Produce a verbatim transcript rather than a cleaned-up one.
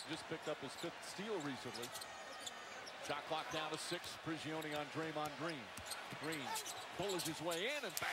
just picked up his fifth steal recently. Shot clock down to six. Prigioni on Draymond Green. Green bullets his way in and back.